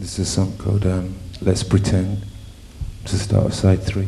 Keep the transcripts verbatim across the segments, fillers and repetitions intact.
This is a song called um, Let's Pretend. It's the start of side three.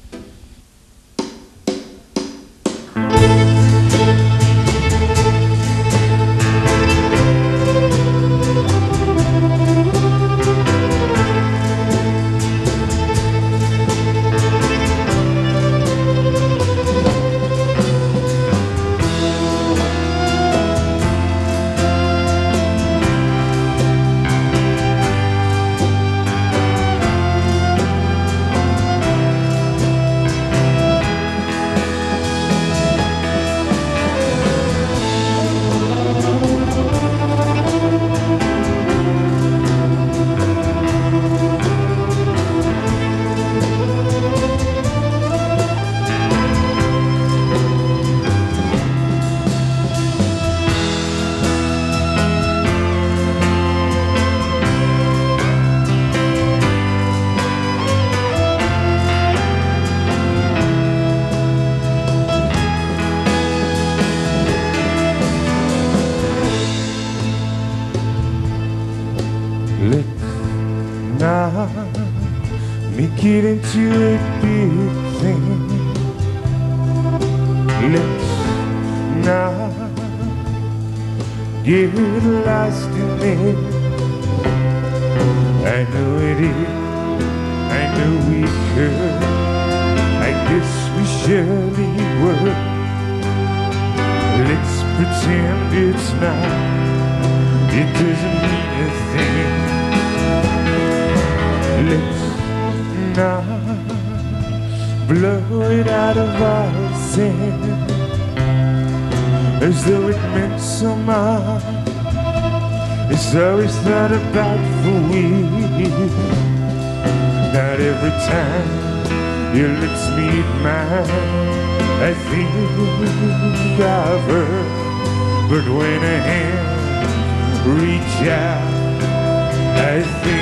Let's not make it into a big thing. Let's not get lost in it. I know it is, I know we could, I guess we surely would. Let's pretend it's not, it doesn't mean a thing. Let's not blow it out of our sense as though it meant so much, as though it's thought about for weeks. Not every time your lips meet mine, I think of her, but when a hand reach out, I think